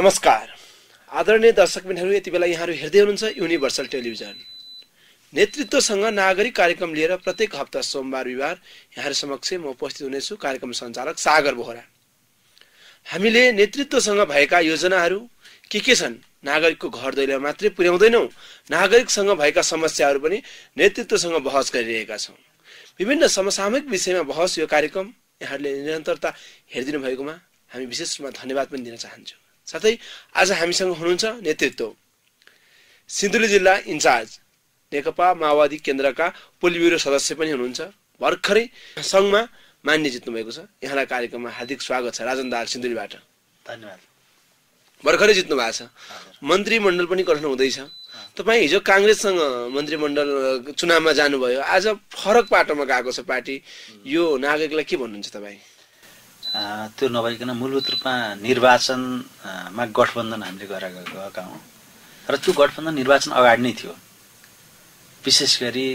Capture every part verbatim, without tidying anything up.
नमस्कार आदरणीय दर्शकबिनहरू, यति बेला यहाँहरू हेर्दै हुनुहुन्छ युनिभर्सल टेलिभिजन। नेतृत्वसँग नागरिक कार्यक्रम लिएर प्रत्येक हप्ता सोमबार बिहीबार यहाँहरू समक्ष म उपस्थित हुनेछु। कार्यक्रम सञ्चालक सागर बोहरा। हामीले नेतृत्वसँग भएका योजनाहरू के के छन्, नागरिकको घर दैलोमा मात्रै पुर्याउँदैनौँ, नागरिकसँग भएका समस्याहरू पनि नेतृत्वसँग बहस गरिरहेका छौँ। विभिन्न समसामयिक विषयमा बहस यो कार्यक्रम यहाँहरूले निरन्तरता हेरिदिनु भएकोमा हामी विशेष रूपमा धन्यवाद पनि दिन चाहन्छौँ। साथै आज हामीसँग हुनुहुन्छ नेतृत्व सिन्धुली जिल्ला इन्चार्ज नेकपा माओवादी केन्द्रका पोलिट ब्युरो सदस्य पनि हुनुहुन्छ। भर्खरै सङ्घमा मान्य जित्नु भएको छ। यहाँलाई कार्यक्रममा हार्दिक स्वागत छ। राजन दाहाल सिन्धुलीबाट धन्यवाद। भर्खरै जित्नु भएको छ। मन्त्रीमण्डल पनि गठन हुँदैछ। तपाईँ हिजो काङ्ग्रेससँग मन्त्रीमण्डल चुनावमा जानुभयो, आज फरक पाटोमा गएको छ पार्टी। यो नागरिकलाई के भन्नुहुन्छ तपाईँ? त्यो नभइकन मूलभूत रूपमा निर्वाचनमा गठबन्धन हामीले गरेर गएका हौँ र त्यो गठबन्धन निर्वाचन अगाडि नै थियो। विशेष गरी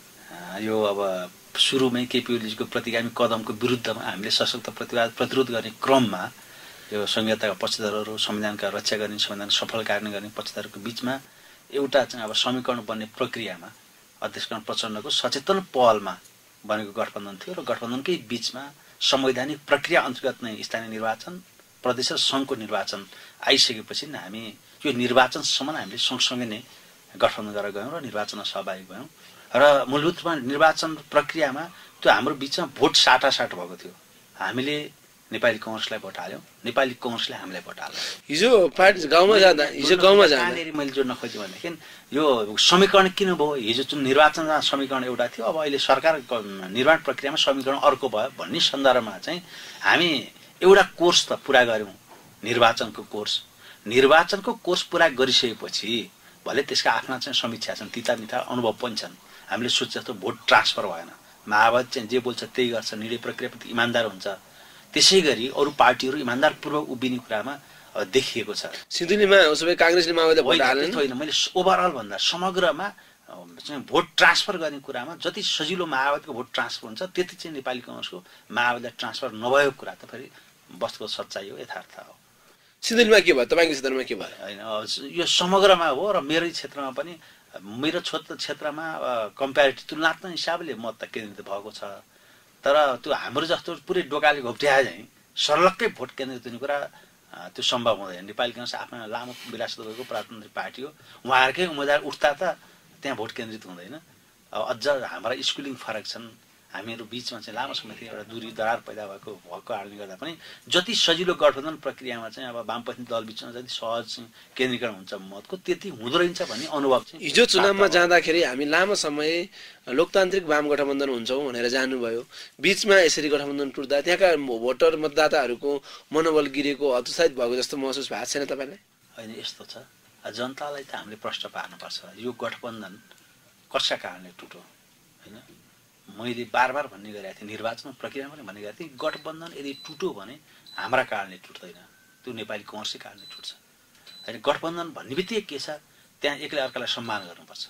यो अब सुरुमै केपी ओलीजीको प्रतिगामी कदमको विरुद्धमा हामीले सशक्त प्रतिवाद प्रतिरोध गर्ने क्रममा यो संहिताका पक्षधरहरू, संविधानका रक्षा गर्ने, संविधान सफल कार्यान्वयन गर्ने पक्षधरहरूको बिचमा एउटा चाहिँ अब समीकरण बन्ने प्रक्रियामा अध्यक्ष प्रचण्डको सचेतन पहलमा बनेको गठबन्धन थियो र गठबन्धनकै बिचमा संवैधानिक प्रक्रिया अन्तर्गत नै स्थानीय निर्वाचन, प्रदेश र सङ्घको निर्वाचन आइसकेपछि हामी यो निर्वाचनसम्म हामीले सँगसँगै नै गठबन्धन गरेर गयौँ र निर्वाचनमा सहभागी भयौँ र मूलभूत रूपमा निर्वाचन प्रक्रियामा त्यो हाम्रो बिचमा भोट साटासाट भएको थियो। हामीले नेपाली कांग्रेसलाई भोट हाल्यौँ, नेपाली कांग्रेसले हामीलाई भोट हाल्यो। हिजो पार्टी गाउँमा जाँदा हिजो गाउँमा जाँदा मैले जोड्न खोजेँ भनेदेखि यो समीकरण किन भयो? हिजो जुन निर्वाचनमा समीकरण एउटा थियो, अब अहिले सरकार निर्माण प्रक्रियामा समीकरण अर्को भयो भन्ने सन्दर्भमा चाहिँ हामी एउटा कोर्स त पुरा गऱ्यौँ, निर्वाचनको कोर्स। निर्वाचनको कोर्स पुरा गरिसकेपछि भले त्यसका आफ्ना चाहिँ समीक्षा छन्, तिता मिठा अनुभव पनि छन्। हामीले सोचे जस्तो भोट ट्रान्सफर भएन। माओवादी चाहिँ जे बोल्छ त्यही गर्छ, निर्णय प्रक्रियाप्रति इमान्दार हुन्छ। त्यसै गरी अरू पार्टीहरू इमान्दारपूर्वक उभिने कुरामा देखिएको छ। सिन्धुलीमा सबै काङ्ग्रेसले माओवादीलाई भोट हालेन होइन। मैले ओभरअल भन्दा समग्रमा चाहिँ भोट ट्रान्सफर गर्ने कुरामा जति सजिलो माओवादीको भोट ट्रान्सफर हुन्छ त्यति चाहिँ नेपाली काङ्ग्रेसको माओवादीलाई ट्रान्सफर नभएको कुरा त फेरि वस्तुको सच्चाइ हो, यथार्थ हो। सिन्धुलीमा के भयो? तपाईँको क्षेत्रमा के भयो? होइन, यो समग्रमा हो र मेरै क्षेत्रमा पनि मेरो क्षेत्रमा कम्पेरिटिभ तुलनात्मक हिसाबले मत त केन्द्रित भएको छ। तर त्यो हाम्रो जस्तो पुरै डोकाले घोप्ट्याए चाहिँ सर्लक्कै भोट केन्द्रित हुने कुरा त्यो सम्भव हुँदैन। नेपाली काङ्ग्रेस आफ्नो लामो विरासत भएको प्रजातान्त्रिक पार्टी हो। उहाँहरूकै उम्मेदवार उठ्दा त त्यहाँ भोट केन्द्रित हुँदैन। अझ हाम्रा स्कुलिङ फरक छन्, हामीहरू बिचमा चाहिँ लामो समयदेखि एउटा दूरी दरार पैदा भएको भएको कारणले गर्दा पनि जति सजिलो गठबन्धन प्रक्रियामा चाहिँ अब वामपन्थी दल बिचमा जति सहज चाहिँ केन्द्रीकरण हुन्छ मतको, त्यति हुँदो रहेछ भन्ने अनुभव चाहिँ हिजो चुनावमा जाँदाखेरि हामी लामो समय लोकतान्त्रिक वाम गठबन्धन हुन्छौँ भनेर जानुभयो। बिचमा यसरी गठबन्धन टुट्दा त्यहाँका भोटर मतदाताहरूको मनोबल गिरेको, हतोत्साहित भएको जस्तो महसुस भएको छैन तपाईँलाई? होइन, यस्तो छ, जनतालाई त हामीले प्रश्न पार्नुपर्छ यो गठबन्धन कसका कारणले टुट्यो। होइन, मैले बार बार भन्ने गरेको थिएँ, निर्वाचन प्रक्रियामा पनि भन्ने गरेको थिएँ, गठबन्धन यदि टुट्यो भने हाम्रा कारणले टुट्दैन, त्यो नेपाली काङ्ग्रेसकै कारणले टुट्छ। होइन, गठबन्धन भन्ने बित्तिकै के छ, त्यहाँ एकले अर्कालाई सम्मान गर्नुपर्छ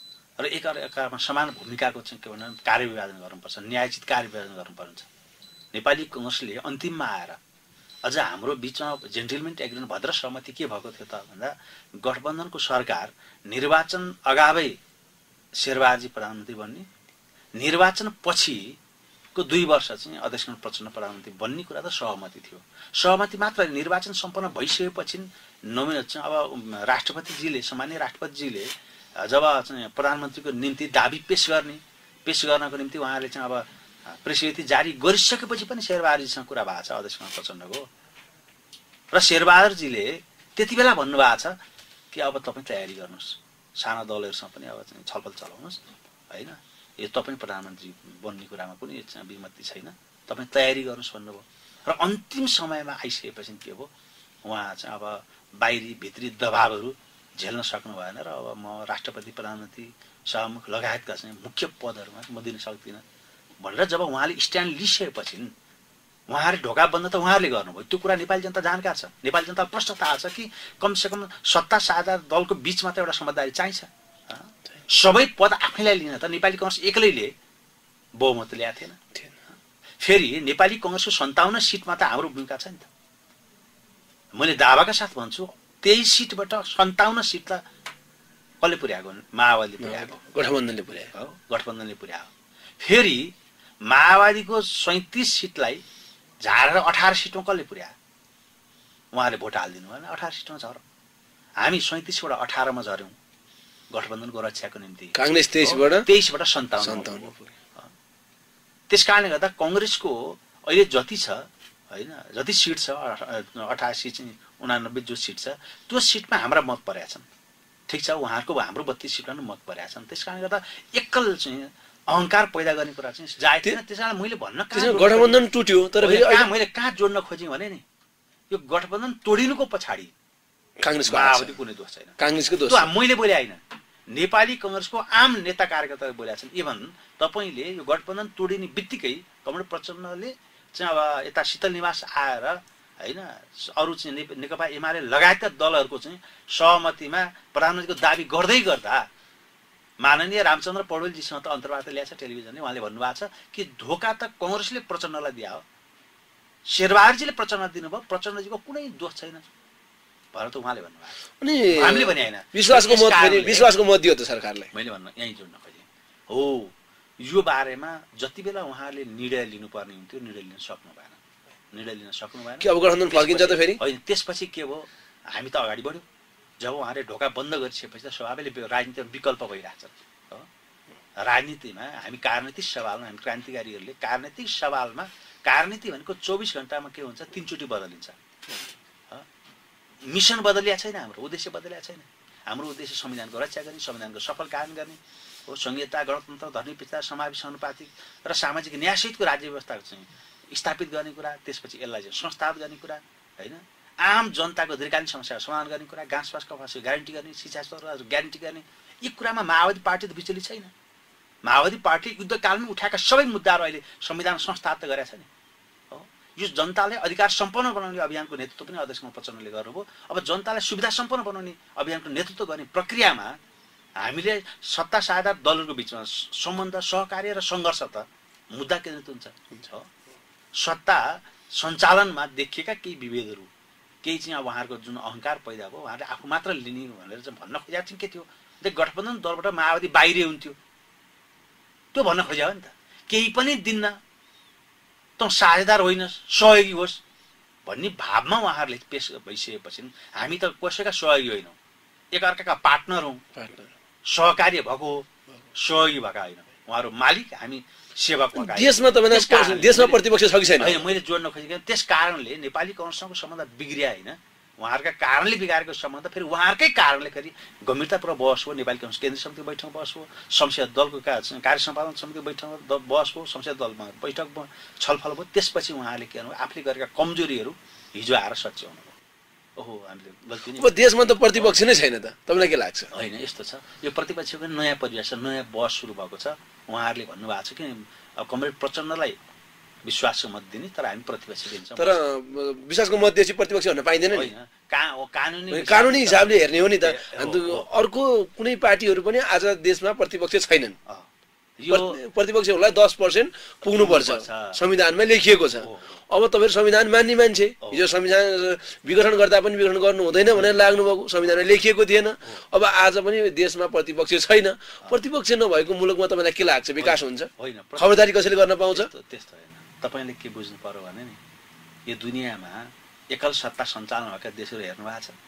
र एक अर्कामा समान भूमिकाको चाहिँ के भन्नु कार्यविभाजन गर्नुपर्छ, न्यायोचित कार्यविभाजन गर्नुपर्छ। नेपाली काङ्ग्रेसले अन्तिममा आएर अझ हाम्रो बिचमा जेन्टलमेन एग्रिमेन्ट भद्र सहमति के भएको थियो त भन्दा गठबन्धनको सरकार निर्वाचन अगावै शेरबहादुरजी प्रधानमन्त्री बन्ने, निर्वाचन पछिको दुई वर्ष चाहिँ अध्यक्ष प्रचण्ड प्रधानमन्त्री बन्ने कुरा त सहमति थियो। सहमति मात्र निर्वाचन सम्पन्न भइसकेपछि नोमिनेट चाहिँ अब राष्ट्रपतिजीले सामान्य राष्ट्रपतिजीले जब चाहिँ प्रधानमन्त्रीको निम्ति दाबी पेश गर्ने पेश गर्नको निम्ति उहाँले चाहिँ अब प्रेसिडेन्सी जारी गरिसकेपछि पनि शेरबहादुरजीसँग कुरा भएको छ अध्यक्ष प्रचण्डको र शेरबहादुरजीले त्यति बेला भन्नुभएको छ कि अब तपाईँ तयारी गर्नुहोस्, साना दलहरूसँग पनि अब चाहिँ छलफल चलाउनुहोस्। होइन, यो तपाईँ प्रधानमन्त्री बन्ने कुरामा कुनै विमति छैन, तपाईँ तयारी गर्नुहोस् भन्नुभयो। र अन्तिम समयमा आइसकेपछि के हो, उहाँ चाहिँ अब बाहिरी भित्री दबावहरू झेल्न सक्नु भएन र अब म राष्ट्रपति प्रधानमन्त्री सभामुख लगायतका चाहिँ मुख्य पदहरूमा म दिन सक्दिनँ भनेर जब उहाँले स्ट्यान्ड लिइसकेपछि उहाँहरूले ढोका बन्द त उहाँहरूले गर्नुभयो। त्यो कुरा नेपाली जनता जानकार छ, नेपाली जनतालाई प्रश्न थाहा छ कि कमसेकम सत्ता साझा दलको बिचमा त एउटा समझदारी चाहिन्छ। सबै पद आफैलाई लिन त नेपाली काङ्ग्रेस एक्लैले बहुमत ल्याएको थिएन। फेरि नेपाली काङ्ग्रेसको सन्ताउन्न सिटमा त हाम्रो भूमिका छ नि त। मैले दावाका साथ भन्छु तेइस सिटबाट सन्ताउन्न सिट त कसले पुर्याएको माओवादीले पुर्याएको गठबन्धनले पुर्यायो हो गठबन्धनले पुर्यायो फेरि माओवादीको सैँतिस सिटलाई झारेर अठार सिटमा कसले पुर्यायो उहाँले भोट हालिदिनु भएन अठार सिटमा झर हामी सैँतिसबाट अठारमा झऱ्यौँ गठबन्धनको रक्षाको निम्ति काङ्ग्रेस तेइसबाट तेइसबाट सन्ताउन्न त्यस कारणले गर्दा कङ्ग्रेसको अहिले जति छ होइन जति सिट छ अठासी उनानब्बे जो सिट छ त्यो सिटमा हाम्रा मत परेका छन् ठिक छ उहाँहरूको हाम्रो बत्तीस सिटमा पनि मत परेका छन् त्यस कारणले गर्दा एकल चाहिँ अहङ्कार पैदा गर्ने कुरा चाहिँ जायज थिएन त्यस कारण मैले भन्न गठबन्धन टुट्यो तर मैले कहाँ जोड्न खोजेँ भने नि यो गठबन्धन तोडिनुको पछाडि काङ्ग्रेसको माओवादी कुनै दोष छैन काङ्ग्रेसको दोष मैले बोले होइन नेपाली कङ्ग्रेसको आम नेता कार्यकर्ताले बोलेका छन् इभन तपाईँले यो गठबन्धन तोडिने बित्तिकै कमरेड प्रचण्डले चाहिँ अब यता शीतल निवास आएर होइन अरू चाहिँ नेकपा एमाले लगायतका दलहरूको चाहिँ सहमतिमा प्रधानमन्त्रीको दाबी गर्दै गर्दा माननीय रामचन्द्र पौडेलजीसँग त अन्तर्वार्ता ल्याएछ टेलिभिजनले उहाँले भन्नुभएको छ कि धोका त कङ्ग्रेसले प्रचण्डलाई दिया हो शेरबहादुरजीले प्रचण्ड दिनुभयो प्रचण्डजीको कुनै दोष छैन भनेर त उहाँले भन्नुभएको अनि हामीले भने होइन विश्वासको मत फेरि विश्वासको मत दियो त सरकारलाई मैले भन्न यहीँ जोड्न खोजेँ हो यो बारेमा जति बेला उहाँहरूले निर्णय लिनुपर्ने हुन्थ्यो निर्णय लिन सक्नु भएन निर्णय लिन सक्नु भएन कि अब गठबन्धन फर्किन्छ त फेरि होइन त्यसपछि के भयो हामी त अगाडि बढ्यौँ जब उहाँले ढोका बन्द गरिसकेपछि त स्वाभाविकले राजनीतिक विकल्प भइरहेछन् हो राजनीतिमा हामी राजनीतिक सवालमा हामी क्रान्तिकारीहरूले राजनीतिक सवालमा राजनीति भनेको चौबिस घन्टामा के हुन्छ तीनचोटि बदलिन्छ मिसन बदलिया छैन हाम्रो उद्देश्य बदलिया छैन हाम्रो उद्देश्य संविधानको रक्षा गर्ने संविधानको सफल कार्यान्वयन गर्ने हो संहिता गणतन्त्र धर्मनिरपेक्षता समावेश अनुपातिक र सामाजिक न्यायसहितको राज्य व्यवस्था चाहिँ स्थापित गर्ने कुरा त्यसपछि यसलाई चाहिँ संस्थापित गर्ने कुरा होइन आम जनताको दीर्घकालीन समस्या समाधान गर्ने कुरा घाँसपास कपासको ग्यारेन्टी गर्ने शिक्षा स्तर ग्यारेन्टी गर्ने यी कुरामा माओवादी पार्टी त विचलित छैन माओवादी पार्टी युद्धकालमा उठाएका सबै मुद्दाहरू अहिले संविधान संस्थापित गरेका छ नि हो यो जनताले अधिकार सम्पन्न बनाउने अभियानको नेतृत्व पनि अध्यक्ष प्रचण्डले गर्नुभयो अब जनतालाई सुविधा सम्पन्न बनाउने अभियानको नेतृत्व गर्ने प्रक्रियामा हामीले सत्ता साझेदार दलहरूको बिचमा सम्बन्ध सहकार्य र सङ्घर्ष त मुद्दा केन्द्रित हुन्छ हो सत्ता सञ्चालनमा देखिएका केही विभेदहरू केही चाहिँ अब उहाँहरूको जुन अहङ्कार पैदा भयो उहाँहरूले आफू मात्र लिने भनेर चाहिँ भन्न खोजेको चाहिँ के थियो त्यो गठबन्धन दलबाट माओवादी बाहिरै हुन्थ्यो त्यो भन्न खोज्यो नि त केही पनि दिन्न त साझेदार होइनस् सहयोगी होस् भन्ने भावमा उहाँहरूले पेश भइसकेपछि हामी त कसैका सहयोगी होइनौँ एकअर्काका पार्टनर हौँ सहकार्य भएको सहयोगी भएका होइन उहाँहरू मालिक हामी सेवक देशमा तपाईँ देशमा प्रतिपक्ष छ कि छैन होइन मैले जोड्न खोजेको त्यस कारणले नेपाली काङ्ग्रेससँगको सम्बन्ध बिग्रिया होइन उहाँहरूका कारणले बिगारेको सम्बन्ध फेरि उहाँहरूकै कारणले फेरि गम्भीरतापूर्वक बहस हो नेपाली काङ्ग्रेस केन्द्रीय समितिको बैठक बहस हो संसदीय दलको कार्य सम्पादन समितिको बैठक बहस हो संसदीय दलमा बैठक छलफल भयो त्यसपछि उहाँले के गर्नु आफूले गरेका कमजोरीहरू हिजो आएर सच्याउनु भयो ओहो हामीले गल्ती अब देशमा त प्रतिपक्ष नै छैन त तपाईँलाई के लाग्छ होइन यस्तो छ यो प्रतिपक्षको नयाँ परिवेश छ नयाँ बहस सुरु भएको छ उहाँहरूले भन्नुभएको छ कि कमरेड प्रचण्डलाई विश्वासको मत दिने तर हामी प्रतिपक्ष दिन्छौँ तर विश्वासको मत दिएपछि प्रतिपक्ष हुन पाइँदैन नि कानुनी कानुनी हिसाबले हेर्ने हो नि त अर्को कुनै पार्टीहरू पनि आज देशमा प्रतिपक्ष छैनन् यो प्रतिपक्षहरूलाई दस पर्सेन्ट पुग्नुपर्छ संविधानमा लेखिएको छ अब तपाईँहरू संविधान मान्ने मान्छे हिजो संविधान विघटन गर्दा पनि विघटन गर्नु हुँदैन भनेर लाग्नुभएको संविधानमा लेखिएको थिएन अब आज पनि देशमा प्रतिपक्ष छैन प्रतिपक्ष नभएको मुलुकमा तपाईँलाई के लाग्छ विकास हुन्छ खबरदारी कसैले गर्न पाउँछ त्यस्तो होइन तपाईँले के बुझ्नु पर्यो भने नि यो दुनियाँमा एकल सत्ता सञ्चालन भएका देशहरू हेर्नु भएको छ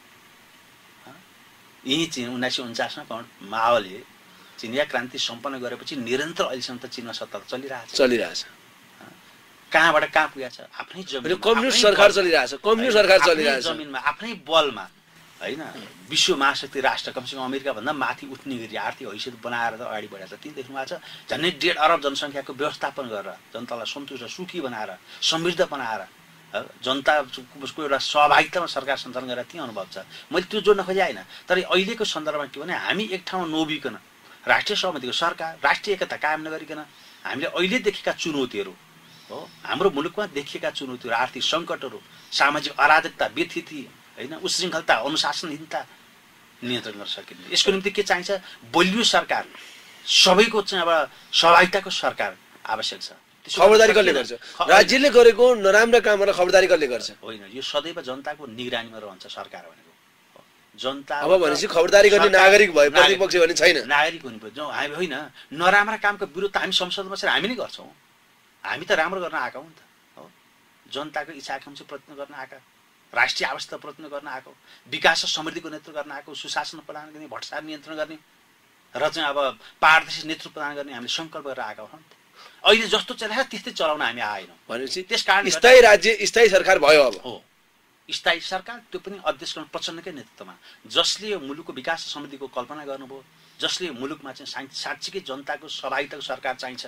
यही चाहिँ उन्नाइस सय उन्चासमा माओले चिनिया क्रान्ति सम्पन्न गरेपछि निरन्तर अहिलेसम्म त चीनमा सत्ता चलिरहेछ चलिरहेछ कहाँबाट कहाँ पुगेको छ आफ्नै जमिन कम्युनिस्ट सरकार चलिरहेछ कम्युनिस्ट सरकार चलिरहेछ जमिनमा आफ्नै बलमा होइन विश्व महाशक्ति राष्ट्र कमसेकम अमेरिका भन्दा माथि उठ्ने गरी आर्थिक हैसियत बनाएर त अगाडि बढाएको छ ती देख्नु भएको छ झन्डै डेढ अरब जनसङ्ख्याको व्यवस्थापन गरेर जनतालाई सन्तुष्ट सुखी बनाएर समृद्ध बनाएर जनताको एउटा सहभागितामा सरकार सञ्चालन गरेर ती अनुभव छ मैले त्यो जोड्न खोजेँ होइन तर अहिलेको सन्दर्भमा के भने हामी एक ठाउँमा नोबिकन राष्ट्रिय सहमतिको सरकार राष्ट्रिय एकता कायम नगरिकन हामीले अहिले देखेका चुनौतीहरू हो हाम्रो मुलुकमा देखिएका चुनौतीहरू आर्थिक सङ्कटहरू सामाजिक अराजकता व्यथिति होइन उशृङ्खलता अनुशासनहीनता नियन्त्रण गर्न सकिन्छ यसको निम्ति के चाहिन्छ बलियो सरकार सबैको चाहिँ अब सहभागिताको सरकार आवश्यक छ खबरदारी कसले गर्छ? राज्यले गरेको नराम्रा कामहरुलाई खबरदारी कसले गर्छ? होइन, यो सदैव जनताको निगरानीमा रहन्छ सरकार भनेको। जनता अब भनेपछि खबरदारी गर्ने नागरिक भए प्रतिपक्ष भने छैन। नागरिक हुनु पर्छ। हामी होइन, नराम्रा कामको विरुद्ध हामी संसदमा बसेर हामी नै गर्छौँ। हामी त राम्रो गर्न आएका हौँ नि त, हो। जनताको इच्छा आकांक्षा प्रतिनिधित्व गर्न आएका, राष्ट्रिय आवश्यकता प्रतिनिधित्व गर्न आएको, विकास र समृद्धिको नेतृत्व गर्न आएको, सुशासन प्रदान गर्ने, भ्रष्टाचार नियन्त्रण गर्ने र चाहिँ अब पारदर्शी नेतृत्व प्रदान गर्ने हामीले सङ्कल्प गरेर आएका हौँ नि त। अहिले जस्तो चलाएको त्यस्तै चलाउन हामी आएनौँ भनेपछि त्यसकारण स्थायी राज्य स्थायी सरकार भयो। अब हो स्थायी सरकार, त्यो पनि अध्यक्ष प्रचण्डकै नेतृत्वमा, जसले यो मुलुकको विकास र समृद्धिको कल्पना गर्नुभयो, जसले मुलुकमा चाहिँ साँच्चीकै जनताको सहभागिताको सरकार चाहिन्छ।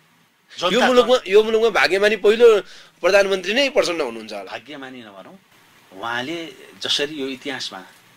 यो मुलुकमा यो मुलुकमा भाग्यमानी पहिलो प्रधानमन्त्री नै प्रचण्ड हुनुहुन्छ होला। भाग्यमानी नभनौँ, उहाँले जसरी यो इतिहासमा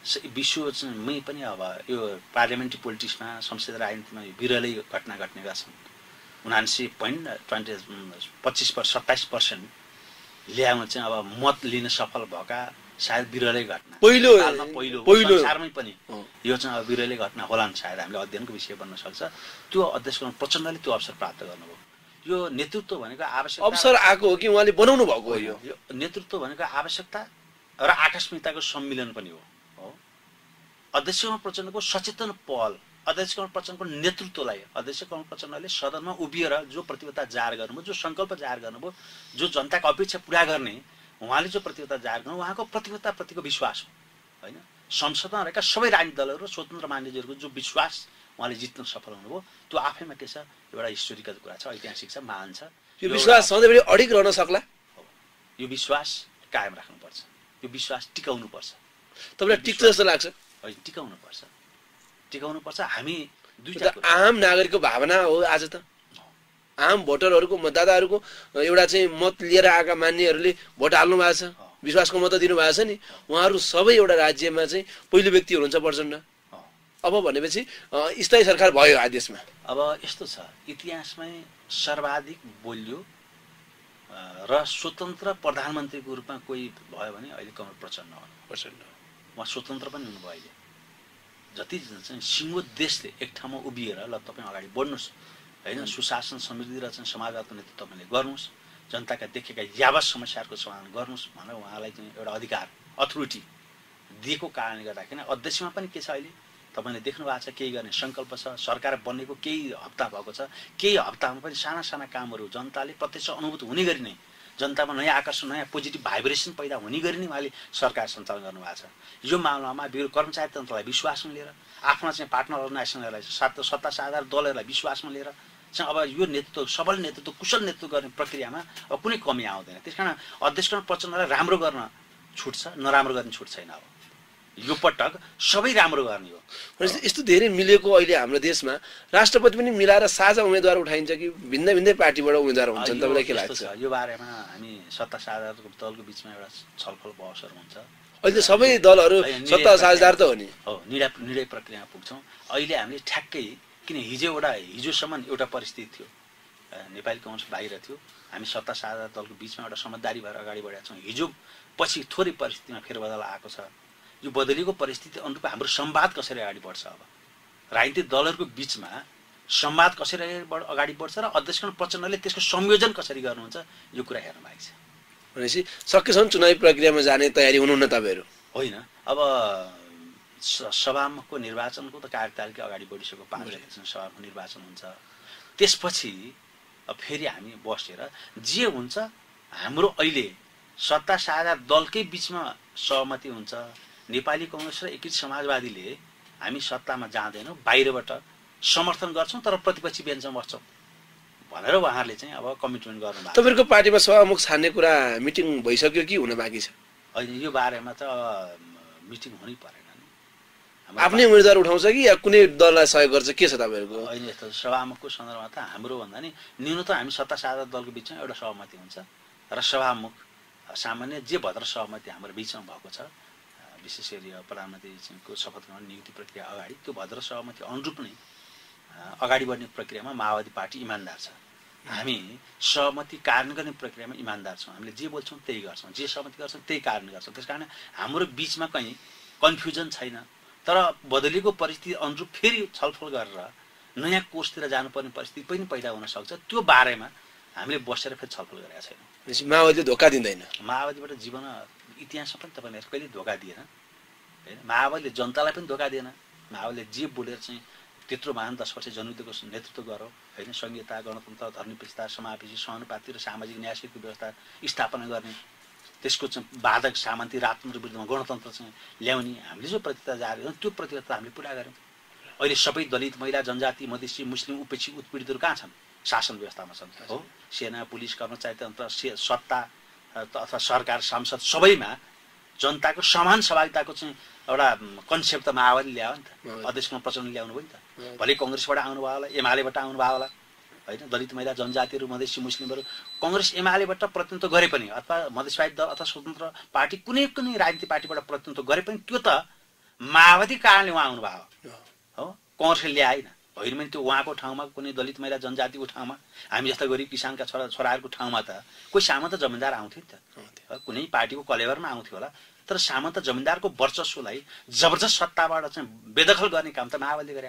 विश्वमै पनि अब यो पार्लियामेन्ट्री पोलिटिक्समा संसदीय राजनीतिमा विरलै घटना घट्ने गर्छन्। उनासी पोइन्ट ट्वेन्टी पच्चिस पर्स सत्ताइस पर्सेन्ट ल्याउन चाहिँ अब मत लिन सफल भएका सायद विरलै घटना पहिलो पहिलो संसारमै पनि यो चाहिँ अब विरलै घटना होला नि, सायद हामीले अध्ययनको विषय बन्न सक्छ। त्यो अध्यक्ष प्रचण्डले त्यो अवसर प्राप्त गर्नुभयो। यो नेतृत्व भनेको आवश्यक अवसर आएको हो कि उहाँले बनाउनु भएको हो। यो नेतृत्व भनेको आवश्यकता र आकस्मिकताको सम्मिलन पनि हो। हो अध्यक्ष प्रचण्डको सचेतन पहल, अध्यक्ष प्रचण्डको नेतृत्वलाई अध्यक्ष प्रचण्डले सदनमा उभिएर जो प्रतिबद्धता जाहेर गर्नुभयो, जो सङ्कल्प जाहेर गर्नुभयो, जो जनताको अपेक्षा पुरा गर्ने उहाँले जो प्रतिबद्धता जाहेर गर्नु, उहाँको प्रतिबद्धताप्रतिको विश्वास हो। होइन, संसदमा रहेका सबै राजनीतिक दलहरू र स्वतन्त्र मानिसहरूको जो विश्वास उहाँले जित्न सफल हुनुभयो, त्यो आफैमा के छ, एउटा हिस्टोरिकल कुरा छ, ऐतिहासिक छ, महान छ। यो विश्वास सधैँभरि अडिग रहन सक्ला। यो विश्वास कायम राख्नुपर्छ, यो विश्वास टिकाउनु पर्छ। तपाईँलाई टिक्छ जस्तो लाग्छ? होइन, टिकाउनु पर्छ, टिकाउनु पर्छ। हामी दुईटा आम नागरिकको भावना हो। आज त आम भोटरहरूको मतदाताहरूको एउटा चाहिँ मत लिएर आएका मान्नेहरूले भोट हाल्नु भएको छ, विश्वासको मत दिनुभएको छ नि, उहाँहरू सबै एउटा राज्यमा चाहिँ पहिलो व्यक्ति हुनुहुन्छ प्रचण्ड। अब भनेपछि स्थायी सरकार भयो आदेशमा। अब यस्तो छ, इतिहासमै सर्वाधिक बोलियो र स्वतन्त्र प्रधानमन्त्रीको रूपमा कोही भयो भने अहिले कमल प्रचण्ड हो। प्रचण्ड उहाँ स्वतन्त्र पनि हुनुभयो। अहिले जति चाहिँ सिङ्गो देशले एक ठाउँमा उभिएर ल तपाईँ अगाडि बढ्नुहोस्, होइन, सुशासन समृद्धि र चाहिँ समाजवादको नेतृत्व तपाईँले गर्नुहोस्, जनताका देखेका यावत समस्याहरूको समाधान गर्नुहोस् भनेर उहाँलाई चाहिँ एउटा अधिकार अथोरिटी दिएको कारणले गर्दाखेरि अध्यक्षमा पनि के छ, अहिले तपाईँले देख्नु भएको छ केही गर्ने सङ्कल्प छ। सरकार बन्नेको केही हप्ता भएको छ, केही हप्तामा पनि साना साना कामहरू जनताले प्रत्यक्ष अनुभूत हुने गरी नै, जनतामा नयाँ आकर्षण, नयाँ पोजिटिभ भाइब्रेसन पैदा हुने गरी नै उहाँले सरकार सञ्चालन गर्नुभएको छ। यो मामलामा बिरो कर्मचारी तन्त्रलाई विश्वासमा लिएर, आफ्ना चाहिँ पार्टनर अर्गनाइजेसनहरूलाई, सत्ता सत्ता साधार दलहरूलाई विश्वासमा लिएर चाहिँ अब यो नेतृत्व, सबल नेतृत्व, कुशल नेतृत्व गर्ने प्रक्रियामा अब कुनै कमी आउँदैन। त्यस कारण अध्यक्ष प्रचण्डलाई राम्रो गर्न छुट छ, नराम्रो गर्ने छुट छैन। अब यो पटक सबै राम्रो गर्ने हो। यस्तो धेरै मिलेको अहिले हाम्रो देशमा राष्ट्रपति पनि मिलाएर साझा उम्मेदवार उठाइन्छ कि भिन्न भिन्नै पार्टीबाट उम्मेदवार हुन्छन्? तपाईँलाई के लाग्छ? यो बारेमा हामी सत्ता साझेदार दलको बिचमा एउटा छलफल अवसर हुन्छ। अहिले सबै दलहरू सत्ता साझेदार त हो नि। हो, निर्णय निर्णय प्रक्रियामा पुग्छौँ। अहिले हामीले ठ्याक्कै, किन हिजो एउटा हिजोसम्म एउटा परिस्थिति थियो, नेपाली कङ्ग्रेस बाहिर थियो, हामी सत्ता साझेदार दलको बिचमा एउटा समझदारी भएर अगाडि बढेका छौँ। हिजो पछि थोरै परिस्थितिमा फेरबदल आएको छ। यो बदलिएको परिस्थिति अनुरूप हाम्रो संवाद कसरी अगाडि बढ्छ, अब राजनीतिक दलहरूको बिचमा संवाद कसरी अगाडि बढ्छ र अध्यक्ष प्रचण्डले त्यसको संयोजन कसरी गर्नुहुन्छ, यो कुरा हेर्न बाँकी छ। भनेपछि सकेसम्म चुनावी प्रक्रियामा जाने तयारी हुनुहुन्न तपाईँहरू? होइन, अब सभामुखको निर्वाचनको त कार्यतालिका अगाडि बढिसक्यो, पाँच गतेसम्म सभामुख निर्वाचन हुन्छ। त्यसपछि फेरि हामी बसेर जे हुन्छ हाम्रो अहिले सत्ता साझेदार दलकै बिचमा सहमति हुन्छ। नेपाली कङ्ग्रेस र एकीकृत समाजवादीले हामी सत्तामा जाँदैनौँ, बाहिरबाट समर्थन गर्छौँ तर प्रतिपक्षी बेन्चमा बस्छौँ भनेर उहाँहरूले चाहिँ अब कमिटमेन्ट गर्नुभएको। तपाईँहरूको पार्टीमा सभामुख छान्ने कुरा मिटिङ भइसक्यो कि हुन बाँकी छ? होइन, यो बारेमा त मिटिङ हुनै परेन नि। आफ्नै उम्मेदवार उठाउँछ कि या कुनै दललाई सहयोग गर्छ, के छ तपाईँहरूको? होइन, यस्तो सभामुखको सन्दर्भमा त हाम्रो भन्दा नि न्यूनतम हामी सत्ता साझेदार दलको बिचमा एउटा सहमति हुन्छ र सभामुख सामान्य जे भद्र सहमति हाम्रो बिचमा भएको छ, विशेष गरी प्रधानमन्त्रीको शपथ ग्रहण नियुक्ति प्रक्रिया अगाडि त्यो भद्र सहमति अनुरूप नै अगाडि बढ्ने प्रक्रियामा माओवादी पार्टी इमान्दार छ। हामी सहमति कार्यान्वयन गर्ने प्रक्रियामा इमान्दार छौँ। हामीले जे बोल्छौँ त्यही गर्छौँ, जे सहमति गर्छौँ त्यही कार्यान्वयन गर्छौँ। त्यस कारण हाम्रो बिचमा कहीँ कन्फ्युजन छैन। तर बदलिएको परिस्थिति अनुरूप फेरि छलफल गरेर नयाँ कोर्सतिर जानुपर्ने परिस्थिति पनि पैदा हुन सक्छ। त्यो बारेमा हामीले बसेर फेरि छलफल गरेका छैनौँ। भनेपछि माओवादीले धोका दिँदैन। माओवादीबाट जीवन इतिहासमा पनि तपाईँले कहिले धोका दिएन होइन। माओवादीले जनतालाई पनि धोका दिएन। माओवादीले जे बोलेर चाहिँ त्यत्रो महान दस वर्ष जनयुद्धको नेतृत्व गरौँ होइन, संहिता, गणतन्त्र, धर्मनिरपेक्षता, समावेशी, समानुपाती र सामाजिक न्यायको व्यवस्था स्थापना गर्ने, त्यसको चाहिँ बाधक सामन्ती राजतन्त्र विरुद्धमा गणतन्त्र चाहिँ ल्याउने हामीले जो प्रतिबद्धता जारी गर्यौँ त्यो प्रतिबद्धता हामीले पुरा गऱ्यौँ। अहिले सबै दलित, महिला, जनजाति, मधेसी, मुस्लिम, उपेक्षित, उत्पीडितहरू कहाँ छन्? शासन व्यवस्थामा छन् हो। सेना, पुलिस, कर्मचारी तन्त्र, सत्ता अथवा सरकार, सांसद सबैमा जनताको समान सहभागिताको चाहिँ एउटा कन्सेप्ट त माओवादीले ल्यायो नि त, अध्यक्षमा प्रचण्डले ल्याउनु भयो नि त। भोलि कङ्ग्रेसबाट आउनुभयो होला, एमालेबाट आउनुभयो होला होइन, दलित, महिला, जनजातिहरू, मधेसी, मुस्लिमहरू कङ्ग्रेस एमालेबाट प्रतिनिधित्व गरे पनि अथवा मधेसवादी दल अथवा स्वतन्त्र पार्टी कुनै कुनै राजनीतिक पार्टीबाट प्रतिनिधित्व गरे पनि त्यो त माओवादी कारणले उहाँ आउनुभयो हो। कङ्ग्रेसले ल्याएन होइन भने त्यो उहाँको ठाउँमा कुनै दलित, महिला, जनजातिको ठाउँमा हामी जस्ता गरिब किसानका छोरा छोराहरूको ठाउँमा त कोही सामन्त जमिनदार आउँथ्यो नि त, कुनै पार्टीको कलेवरमा आउँथ्यो होला। तर सामन्त जमिनदारको वर्चस्वलाई जबरजस्त सत्ताबाट चाहिँ बेदखल गर्ने काम त माओवादीले गरे।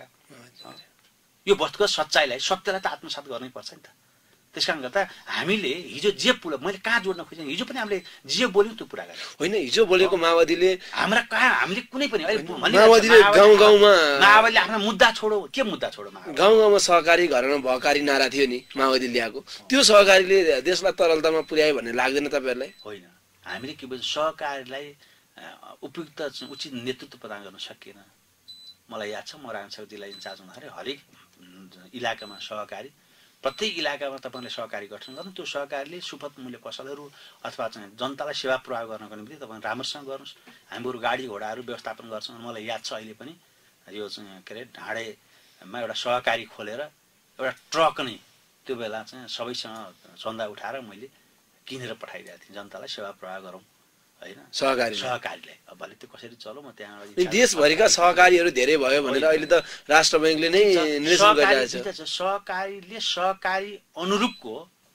यो वस्तुगत सच्चाइलाई, सत्यलाई त आत्मसात गर्नै पर्छ नि त। त्यस कारण गर्दा हामीले हिजो जे पुरा मैले कहाँ जोड्न खोजेँ, हिजो पनि हामीले जे बोल्यौँ त्यो पुरा गऱ्यौँ होइन। हिजो बोलेको माओवादीले हाम्रा कहाँ हामीले कुनै पनि माओवादीले गाउँ गाउँमा माओवादीले आफ्नो मुद्दा छोडो, के मुद्दा छोडो, गाउँ गाउँमा सहकारी घरमा भकारी नारा थियो नि माओवादी ल्याएको, त्यो सहकारीले देशलाई तरलतामा पुर्यायो भन्ने लाग्दैन तपाईँहरूलाई? होइन, हामीले के भन्छ सहकारीलाई उपयुक्त उचित नेतृत्व प्रदान गर्न सकिएन। मलाई याद छ म रामसागर जिल्ला इन्चार्ज हुँदाखेरि हरेक इलाकामा सहकारी, प्रत्येक इलाकामा तपाईँले सहकारी गठन गर्नु, त्यो सहकारीले सुपथ मूल्य पसलहरू अथवा चाहिँ जनतालाई सेवा प्रवाह गर्नको निम्ति तपाईँ राम्रोसँग गर्नुहोस्। हामीहरू गाडी घोडाहरू व्यवस्थापन गर्छौँ। मलाई याद छ अहिले पनि यो चाहिँ के अरे ढाडेमा एउटा सहकारी खोलेर एउटा ट्रक नै त्यो बेला चाहिँ सबैसँग चन्दा उठाएर मैले किनेर पठाइदिएको थिएँ, जनतालाई सेवा प्रवाह गरौँ होइन, सहकारी सहकारीले। अब भोलि त्यो कसरी चलो म त्यहाँ देशभरिका सहकारीहरू धेरै भयो भनेर अहिले त राष्ट्र बैङ्कले नै निर्देशन गरिरहेको छ। सहकारीले सहकारी अनुरूपको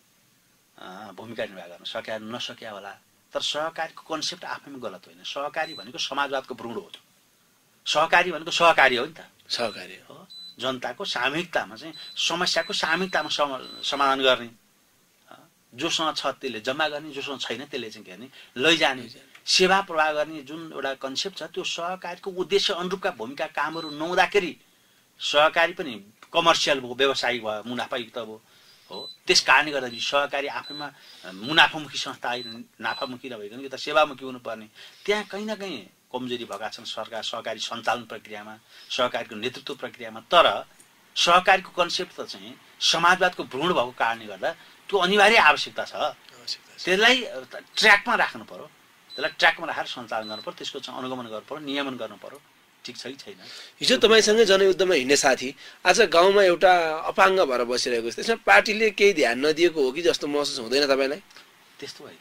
भूमिका निर्वाह गर्न सके नसके होला, तर सहकारीको कन्सेप्ट आफैमा गलत होइन। सहकारी भनेको समाजवादको भ्रूण हो। सहकारी भनेको सहकारी हो नि त, सहकारी हो जनताको सामूहिकतामा चाहिँ समस्याको सामूहिकतामा समाधान गर्ने, जोसँग छ त्यसले जम्मा गर्ने, जोसँग छैन त्यसले चाहिँ के गर्ने लैजाने, सेवा प्रवाह गर्ने जुन एउटा कन्सेप्ट छ त्यो सहकारीको उद्देश्य अनुरूपका भूमिका कामहरू नहुँदाखेरि सहकारी पनि कमर्सियल भयो, व्यवसायिक भयो, मुनाफायुक्त भयो हो। त्यस कारणले गर्दाखेरि सहकारी आफैमा मुनाफामुखी संस्था नाफामुखी नभइकन यो त सेवामुखी हुनुपर्ने, त्यहाँ कहीँ न कहीँ कमजोरी भएका छन् सरकार सहकारी सञ्चालन प्रक्रियामा, सहकारीको नेतृत्व प्रक्रियामा। तर सहकारीको कन्सेप्ट त चाहिँ समाजवादको भ्रूण भएको कारणले गर्दा त्यो अनिवार्य आवश्यकता छ। त्यसलाई ट्र्याकमा राख्नु पर्यो, त्यसलाई ट्र्याकमा राखेर सञ्चालन गर्नु पर्यो, त्यसको चाहिँ अनुगमन गर्नु पर्यो, नियमन गर्नु पर्यो। ठिक छ कि छैन? हिजो तपाईँसँगै जनयुद्धमा हिँड्ने साथी आज गाउँमा एउटा अपाङ्ग भएर बसिरहेको छ, त्यसमा पार्टीले केही ध्यान नदिएको हो कि जस्तो महसुस हुँदैन तपाईँलाई? त्यस्तो होइन,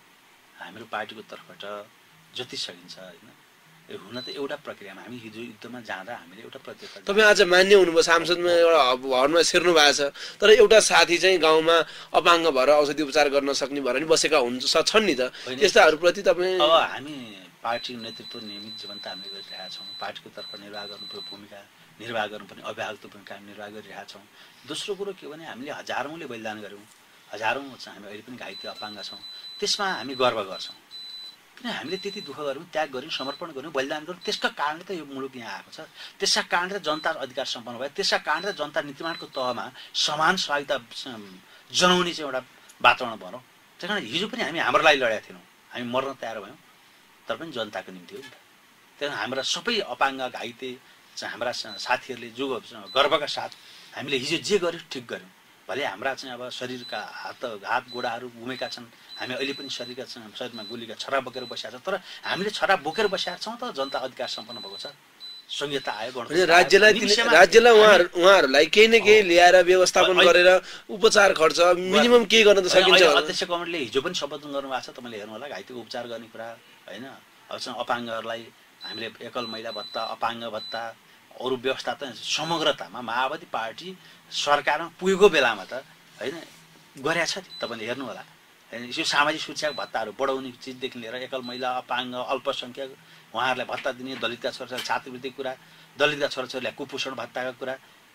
हाम्रो पार्टीको तर्फबाट जति सकिन्छ होइन, हुन त एउटा प्रक्रियामा हामी हिजो युद्धमा जाँदा हामीले एउटा प्रतिबद्धता। तपाईँ आज मान्य हुनुभयो, सांसदमा एउटा भवनमा छिर्नु भएको छ, तर एउटा साथी चाहिँ गाउँमा अपाङ्ग भएर औषधि उपचार गर्न सक्ने भएर नि बसेका हुन्छ छन् नि त, त्यस्ताहरूप्रति तपाईँ? अब हामी पार्टीको नेतृत्व नियमित जीवन त हामीले गरिरहेका छौँ, पार्टीको तर्फ निर्वाह गर्नुपर्ने भूमिका निर्वाह गर्नुपर्ने अव्याहत भूमिका हामी निर्वाह गरिरहेका छौँ। दोस्रो कुरो के भने हामीले हजारौँले बलिदान गऱ्यौँ, हजारौँ चाहिँ हामी अहिले पनि घाइते अपाङ्ग छौँ, त्यसमा हामी गर्व गर्छौँ। किन हामीले त्यति दुःख गऱ्यौँ, त्याग गऱ्यौँ, समर्पण गऱ्यौँ, बलिदान गऱ्यौँ, त्यसका कारणले त यो मुलुक यहाँ आएको छ। त्यसका कारणले जनता अधिकार सम्पन्न भयो, त्यसका कारणले जनता नीतिमानको तहमा समान सहभागिता जनाउने चाहिँ एउटा वातावरण बनाऊ। त्यस कारण हिजो पनि हामी हाम्रो लागि लडेका थिएनौँ, हामी मर्न तयार भयौँ, तर पनि जनताको निम्ति हो नि त। त्यस कारण हाम्रा सबै अपाङ्ग घाइते चाहिँ हाम्रा साथीहरूले जो गर्वका साथ हामीले हिजो जे गर्यौँ ठिक गऱ्यौँ। भले हाम्रा चाहिँ अब शरीरका हात हात गोडाहरू गुमेका छन्, हामी अहिले पनि शरीरका शरीरमा गोलीका छरा बोकेर बसेका छौँ, तर हामीले छरा बोकेर बसेका छौँ त जनता अधिकार सम्पन्न भएको छ। संहिता आयो, राज्यलाई राज्यलाई उहाँहरू उहाँहरूलाई केही न केही ल्याएर व्यवस्थापन गरेर उपचार खर्च मिनिमम केही गर्न त सकिन्छ। अध्यक्ष कमरेडले हिजो पनि शपथ गर्नु भएको छ, तपाईँले हेर्नु होला, घाइतेको उपचार गर्ने कुरा होइन। अब चाहिँ अपाङ्गहरूलाई हामीले एकल महिला भत्ता, अपाङ्ग भत्ता, अरू व्यवस्था त समग्रतामा माओवादी पार्टी सरकारमा पुगेको बेलामा त होइन गरेछ नि, तपाईँले हेर्नु होला। यो सामाजिक सुरक्षा भत्ताहरू बढाउने चिजदेखि लिएर एकल महिला, अपाङ्ग, अल्पसङ्ख्यक उहाँहरूलाई भत्ता दिने, दलितका छोराछोरी छात्रवृत्तिको कुरा, दलितका छोराछोरीलाई कुपोषण भत्ताको कुरा,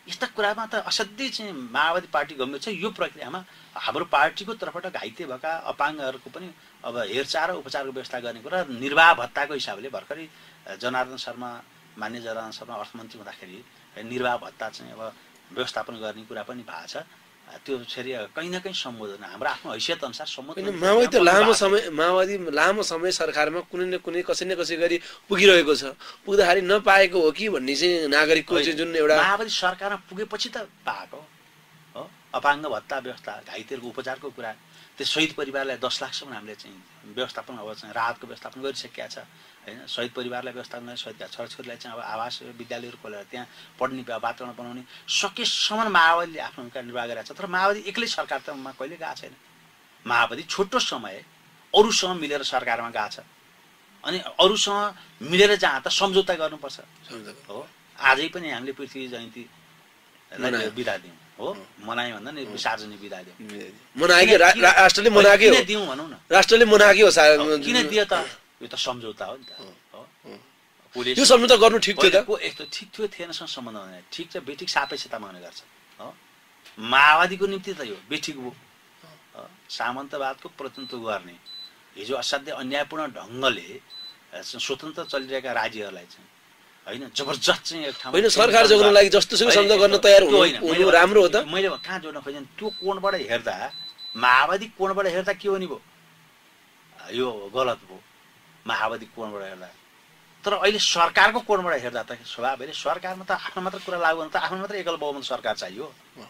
यस्ता कुरामा त असाध्यै चाहिँ माओवादी पार्टी गम्भीर छ। यो प्रक्रियामा हाम्रो पार्टीको तर्फबाट घाइते भएका अपाङ्गहरूको पनि अब हेरचाह र उपचारको व्यवस्था गर्ने कुरा निर्वाह भत्ताको हिसाबले भर्खरै जनार्दन शर्मा मान्य जनार्दन शर्मा अर्थमन्त्री हुँदाखेरि निर्वाह भत्ता चाहिँ अब व्यवस्थापन गर्ने कुरा पनि भएको छ। त्यो फेरि कहीँ न कहीँ सम्बोधन हाम्रो आफ्नो हैसियत अनुसार सम्बोधन। माओवादी त लामो समय माओवादी लामो समय सरकारमा कुनै न कुनै कसै न कसै गरी पुगिरहेको छ, पुग्दाखेरि नपाएको हो कि भन्ने चाहिँ नागरिकको चाहिँ जुन एउटा माओवादी सरकारमा पुगेपछि त पाएको हो। अपाङ्ग भत्ता व्यवस्था, घाइतेहरूको उपचारको कुरा, त्यो शहीद परिवारलाई दस लाखसम्म हामीले चाहिँ व्यवस्थापन अब चाहिँ राहतको व्यवस्थापन गरिसकेका छ होइन। शहीद परिवारलाई व्यवस्थापन गर्ने, शहीदका छोराछोरीलाई चाहिँ अब आवास विद्यालयहरू खोलेर त्यहाँ पढ्ने वातावरण बनाउने सकेसम्म माओवादीले आफ्नो भूमिका निर्वाह गरेको छ। तर माओवादी एक्लै सरकारमा कहिले गएको छैन। माओवादी छोटो समय अरूसँग मिलेर सरकारमा गएको छ अनि अरूसँग मिलेर जहाँ त सम्झौता गर्नुपर्छ हो। आजै पनि हामीले पृथ्वी जयन्ती बिदा दियौँ हो, मनायो भन्दा नि सार्वजनिक बिदा दियौँ। मनाएकै राष्ट्रले मनाएकै हो, दिउँ भनौँ न, राष्ट्रले मनाएकै हो। किन दियो त? यो त सम्झौता हो नि त हो। पुलिस यो सम्झौता गर्नु ठिक थियो त? यस्तो ठिक थियो थिएनसँग सम्बन्ध हुँदैन। ठिक छ, बेठिक सापेक्षता माग्ने गर्छ हो। माओवादीको निम्ति त यो बेठिक हो। सामन्तवादको प्रतिनिधित्व गर्ने हिजो असाध्यै अन्यायपूर्ण ढङ्गले स्वतन्त्र चलिरहेका राज्यहरूलाई चाहिँ होइन जबरजस्त चाहिँ एक ठाउँ होइन सरकार जोग्नको लागि जस्तोसुकै सम्झौता गर्न तयार हुनु राम्रो हो त? मैले कहाँ जोड्न खोजेँ त्यो कोणबाट हेर्दा, माओवादी कोणबाट हेर्दा के हो नि भयो, यो गलत भयो माओवादी कोणबाट हेर्दा। तर अहिले सरकारको कोणबाट हेर्दा त स्वाभाविक सरकारमा त आफ्नो मात्र कुरा लागु गर्नु त आफ्नो मात्र एकल बहुमत सरकार चाहियो।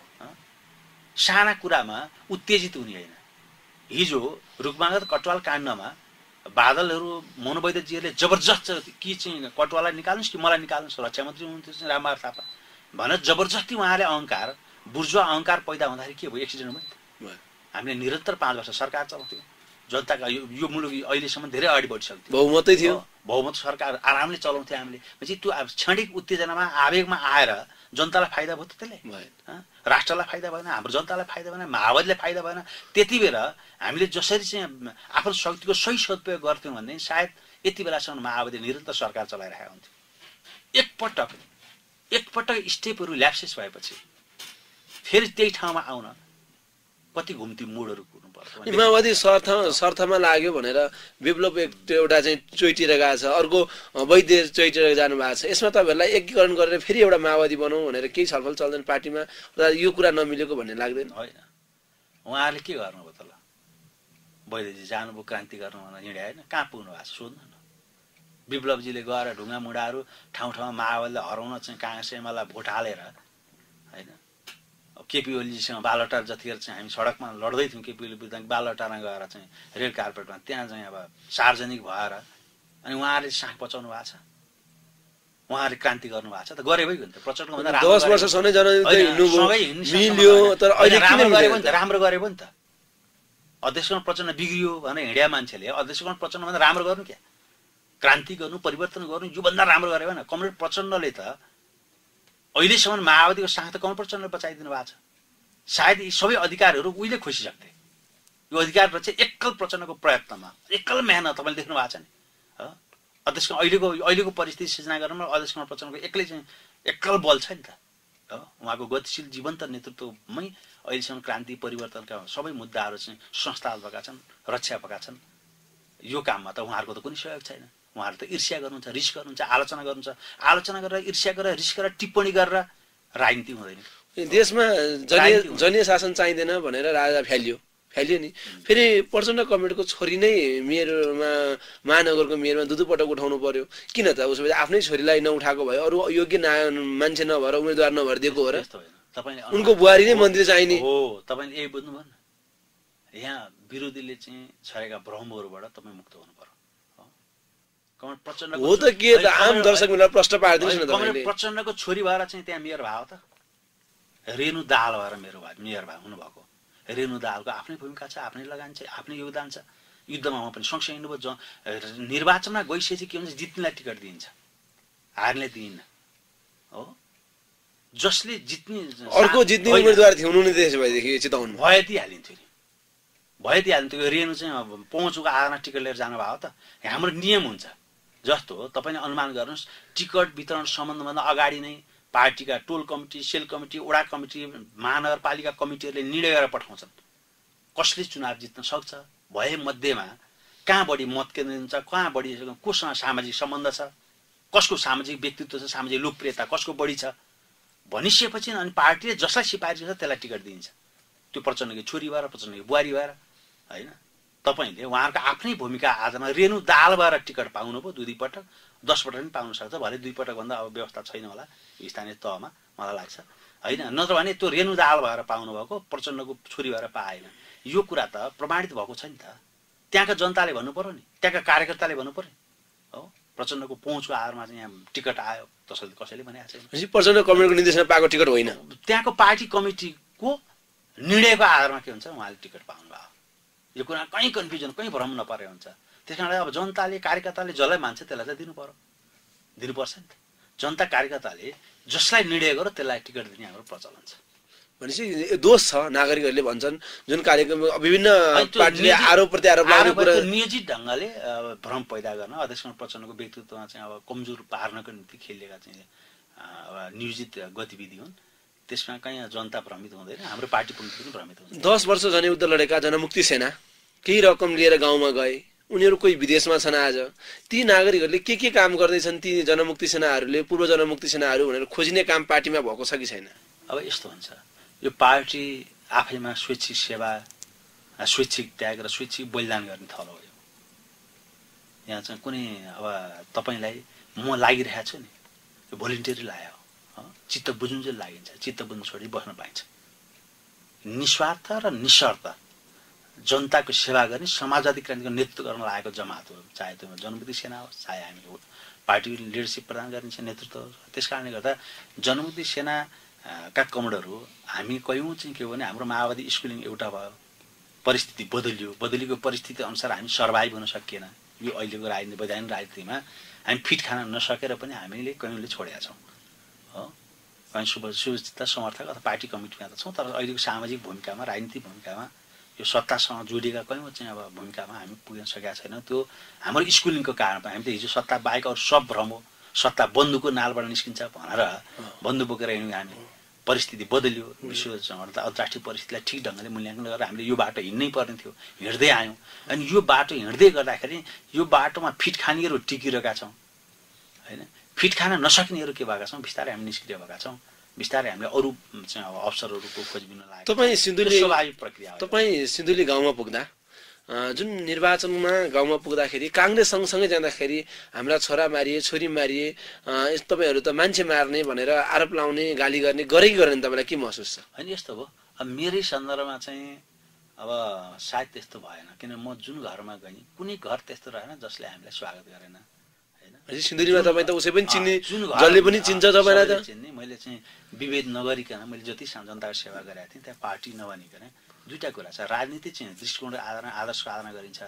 साना कुरामा उत्तेजित हुने होइन। हिजो रुखमागत कटवाल काण्डमा बादलहरू मनोवैद्यजीहरूले जबरजस्त कि चाहिँ कटवाललाई निकाल्नुहोस् कि मलाई निकाल्नुहोस्, रक्षा मन्त्री हुनुहुन्थ्यो चाहिँ रामबहादुर थापा भनेर जबरजस्ती उहाँले अहङ्कार बुर्जुवा अहङ्कार पैदा हुँदाखेरि के भयो, एक्सिडेन्ट भयो। हामीले निरन्तर पाँच वर्ष सरकार चलाउँथ्यौँ, जनताका यो मुलुक अहिलेसम्म धेरै अगाडि बढिसक्थ्यो, बहुमतै थियो, बहुमत सरकार आरामले चलाउँथ्यो हामीले। पछि त्यो क्षणिक उत्तेजनामा आवेगमा आएर जनतालाई फाइदा भयो त? त्यसले राष्ट्रलाई फाइदा भएन, हाम्रो जनतालाई फाइदा भएन, माओवादीलाई फाइदा भएन। त्यति बेला हामीले जसरी चाहिँ आफ्नो शक्तिको सही सदुपयोग गर्थ्यौँ भने सायद यति बेलासम्म माओवादी निरन्तर सरकार चलाइरहेको हुन्थ्यो। एकपटक एकपटक स्टेपहरू ल्याप्सेस भएपछि फेरि त्यही ठाउँमा आउन कति घुम्ती मोडहरू कुर्नु पर्छ। माओवादी सर्थ सर्थमा लाग्यो भनेर विप्लव एउटा चाहिँ चोइटिएर गएको छ, अर्को वैद्य चोइटिएर जानु भएको छ। यसमा तपाईँहरूलाई एकीकरण गरेर फेरि एउटा माओवादी बनाऊ भनेर केही छलफल चल्दैन पार्टीमा, र यो कुरा नमिलेको भन्ने लाग्दैन? होइन, उहाँहरूले के गर्नुभयो त? ल वैद्यजी जानुभयो क्रान्ति गर्नु भनेर हिँडे होइन, कहाँ पुग्नु भएको छ सोध्नु न। विप्लवजीले गएर ढुङ्गा मुढाहरू ठाउँ ठाउँमा माओवादीलाई हराउन चाहिँ काङ्ग्रेस एमालेलाई भोट हालेर होइन, केपी ओलीजीसँग बालटार जतिखेर चाहिँ हामी सडकमा लड्दै थियौँ केपी ओली विरुद्ध, बालटारमा गएर चाहिँ रेड कार्पेटमा त्यहाँ चाहिँ अब सार्वजनिक भएर अनि उहाँहरूले साख बचाउनु भएको छ, उहाँहरूले क्रान्ति गर्नुभएको छ त? गरे भइ त प्रचण्डको भन्दा दस वर्ष सधैँ मिल्यो, तर अहिले राम्रो गरे पनि त राम्रो गरे पनि त। अध्यक्षगण प्रचण्ड बिग्रियो भनेर हिँड्या मान्छेले अध्यक्षगण प्रचण्ड भन्दा राम्रो गर्नु क्या, क्रान्ति गर्नु, परिवर्तन गर्नु, योभन्दा राम्रो गरे भने कमरेड प्रचण्डले त अहिलेसम्म माओवादीको साथ त कमरेड प्रचण्डले बचाइदिनु भएको छ। सायद यी सबै अधिकारहरू उहिले खोसिसक्थे। यो अधिकार चाहिँ एकल प्रचण्डको प्रयत्नमा, एकल मेहनत तपाईँले देख्नु भएको छ नि। अध्यक्ष अहिलेको अहिलेको परिस्थिति सिर्जना गर्नमा अध्यक्ष प्रचण्डको एक्लै चाहिँ एकल बल छ नि त। उहाँको गतिशील जीवन्त नेतृत्वमै अहिलेसम्म क्रान्ति परिवर्तनका सबै मुद्दाहरू चाहिँ संस्थागत भएका छन्, रक्षा भएका छन्। यो काममा त उहाँहरूको त कुनै सहयोग छैन। उहाँहरू त ईर्ष्या गर्नुहुन्छ, रिस गर्नुहुन्छ, आलोचना गर्नुहुन्छ। आलोचना गरेर ईर्ष्या गरेर रिस गरेर टिप्पणी गरेर राजनीति हुँदैन। देशमा जनीय जनीय शासन चाहिँदैन भनेर राजा फ्यालियो फ्यालियो नि। फेरि प्रचण्ड कमेडको छोरी नै मेयरमा महानगरको मेयरमा दुई दुई पटक उठाउनु पर्यो किन त? उसो भए आफ्नै छोरीलाई नउठाएको भए अरू योग्य मान्छे नभएर उम्मेदवार नभएर दिएको हो र? उनको बुहारी नै मन्त्री चाहिने हो। तपाईँले यही बुझ्नु भएन, यहाँ विरोधीले चाहिँ छरेका भ्रमहरूबाट तपाईँ मुक्त हुनु पर्यो। प्रचण्ड हो त के त आम दर्शक मिलेर प्रश्न पार्दिनुहोस् न तपाईले। प्रचण्डको छोरी भएर चाहिँ त्यहाँ मेयर भयो त? रेणु दाहाल भएर मेरो भयो मेयर भयो हुनुभएको। रेणु दाहालको आफ्नै भूमिका छ, आफ्नै लगान छ, आफ्नै योगदान छ। युद्धमा उहाँ पनि सँगसँगै हिँड्नुभयो। निर्वाचनमा गइसकेपछि के हुन्छ, जित्नेलाई टिकट दिइन्छ, हार्नेलाई दिइन्न हो। जसले जित्ने अर्को जित्ने उम्मेदवार थियो हुनु नि, त्यसो भएदेखि चिताउनु भए दिइहालिन्थ्यो नि, भए दिइहालिन्थ्यो। रेणु चाहिँ पहुँचको आधारमा टिकट लिएर जानुभयो त? हाम्रो नियम हुन्छ जस्तो तपाईँले अनुमान गर्नुहोस्, टिकट वितरण सम्बन्धभन्दा अगाडि नै पार्टीका टोल कमिटी, सेल कमिटी, वडा कमिटी, महानगरपालिका कमिटीहरूले निर्णय गरेर पठाउँछन् कसले चुनाव जित्न सक्छ, भए मध्येमा कहाँ बढी मत केन्द्र हुन्छ, कहाँ बढी कोसँग सामाजिक सम्बन्ध छ, कसको सामाजिक व्यक्तित्व छ, सामाजिक लोकप्रियता कसको बढी छ भनिसकेपछि अनि पार्टीले जसलाई सिफारिस गर्छ त्यसलाई टिकट दिन्छ। त्यो प्रचण्डको छोरी भएर, प्रचण्डको बुहारी भएर हैन। तपाईले उहाँहरूको आफ्नै भूमिका आधारमा रेणु दाल भएर टिकट पाउनुभयो दुई दुई पटक, दस पटक पनि पाउन सक्छ, भरे दुई पटक भन्दा अब व्यवस्था छैन होला स्थानीय तहमा मलाई लाग्छ हैन। नत्र भने त्यो रेणु दाल भएर पाउनु भएको, प्रचण्डको छोरी भएर पाएन। यो कुरा त प्रमाणित भएको छ नि त। त्यहाँका जनताले भन्नु पर्यो नि, त्यहाँका कार्यकर्ताले भन्नु पर्यो हो। प्रचण्डको पहुँचको आधारमा चाहिँ यहाँ टिकट आयो त्यसैले कसैले भनेको छैन। प्रचण्ड कमिटीको निर्देशनमा पाएको टिकट होइन, त्यहाँको पार्टी कमिटीको निर्णयको आधारमा के हुन्छ उहाँले टिकट पाउनु भयो। यो कुरा कहीँ कन्फ्युजन, कहीँ भ्रम नपरे हुन्छ। त्यसकारणले अब जनताले, कार्यकर्ताले जसलाई मान्छ त्यसलाई चाहिँ दिनु पर्यो, दिनुपर्छ नि त। जनता कार्यकर्ताले जसलाई निर्णय गर्यो त्यसलाई टिकट दिने हाम्रो प्रचलन छ। भनेपछि दोष छ, नागरिकहरूले भन्छन् जुन कार्यक्रम विभिन्न पार्टीले आरोप प्रत्यारोप लाग्ने कुरा नियोजित ढङ्गले भ्रम पैदा गर्न, अध्यक्ष प्रचण्डको व्यक्तित्वमा चाहिँ अब कमजोर पार्नको निम्ति खेलिएका चाहिँ अब नियोजित गतिविधि हुन्। त्यसमा कहीँ जनता भ्रमित हुँदैन, हाम्रो पार्टी पनि भ्रमित हुँदैन। दस वर्ष जनयुद्ध लडेका जनमुक्ति सेना केही रकम लिएर गाउँमा गए, उनीहरू कोही विदेशमा छन्। आज ती नागरिकहरूले के के काम गर्दैछन्, ती जनमुक्ति सेनाहरूले, पूर्व जनमुक्ति सेनाहरू भनेर खोजिने काम पार्टीमा भएको छ कि छैन? अब यस्तो हुन्छ, यो पार्टी आफैमा स्वैच्छिक सेवा, स्वैच्छिक त्याग र स्वैच्छिक बलिदान गर्ने थलो हो। यहाँ चाहिँ कुनै अब तपाईँलाई म लागिरहेको छु नि, यो भोलिन्टियरी लाग्यो, चित्त बुझ्नु चाहिँ लागिन्छ, चित्त बुझ्नु छोडी बस्न पाइन्छ। निस्वार्थ र निस्वार्थ जनताको सेवा गर्ने, समाजवादी क्रान्तिको नेतृत्व गर्न लागेको जमात हो। चाहे त्यो जनमुक्ति सेना होस्, चाहे हामी पार्टी लिडरसिप प्रदान गर्ने नेतृत्व होस्। त्यस कारणले गर्दा जनमुक्ति सेना का कमान्डरहरू हामी कयौँ चाहिँ के हो भने हाम्रो माओवादी स्कुलिङ एउटा भयो, परिस्थिति बदलियो, बदलिएको परिस्थिति अनुसार हामी सर्भाइभ हुन सकिएन। यो अहिलेको राजनीति, वैधानिक राजनीतिमा हामी फिट खान नसकेर पनि हामीले कयौँले छोडेका छौँ हो। कहीँ शुभ सुचिता समर्थक अथवा पार्टी कमिटीमा त छौँ, तर अहिलेको सामाजिक भूमिकामा, राजनीतिक भूमिकामा, यो सत्तासँग जोडिएका कयौँ चाहिँ अब भूमिकामा हामी पुग्न सकेका छैनौँ। त्यो हाम्रो स्कुलिङको कारण हामी त हिजो सत्ता बाहेक अरू सब भ्रम हो, सत्ता बन्दुकको नालबाट निस्किन्छ भनेर बन्दुक बोकेर हिँड्यौँ हामी। परिस्थिति बदलियो, विश्वसँग अन्तर्राष्ट्रिय परिस्थितिलाई ठिक ढङ्गले मूल्याङ्कन गरेर हामीले यो बाटो हिँड्नै पर्ने थियो, हिँड्दै आयौँ। अनि यो बाटो हिँड्दै गर्दाखेरि यो बाटोमा फिट खानेहरू टिकिरहेका छौँ होइन। फिट खान नसक्नेहरू के भएका छौँ, बिस्तारै हामी निष्क्रिय भएका छौँ। बिस्तारै हामीले अरू चाहिँ अब अवसरहरूको खोजबिन लाग्यो। तपाईँ सिन्धुली स्वाभाविक प्रक्रिया हो। तपाईँ सिन्धुली गाउँमा पुग्दा, जुन निर्वाचनमा गाउँमा पुग्दाखेरि काङ्ग्रेस सँगसँगै जाँदाखेरि हाम्रा छोरा मारिए, छोरी मारिए, तपाईँहरू त मान्छे मार्ने भनेर आरोप लाउने, गाली गर्ने गरे कि गरेन, तपाईँलाई के महसुस छ? होइन यस्तो हो, अब मेरै सन्दर्भमा चाहिँ अब सायद त्यस्तो भएन, किन म जुन घरमा गएँ कुनै घर त्यस्तो रहेन जसले हामीलाई स्वागत गरेन होइन। सिन्धुलीमा तपाईँ त उसै पनि चिन्ने, जसले पनि चिन्छ तपाईँलाई त। चिन्ने मैले चाहिँ विभेद नगरिकन मैले जति जनताको सेवा गरेका थिएँ त्यहाँ पार्टी नभनिकन दुईटा कुरा छ। राजनीति चाहिँ दृष्टिकोणको आधारमा, आदर्शको आधारमा गरिन्छ।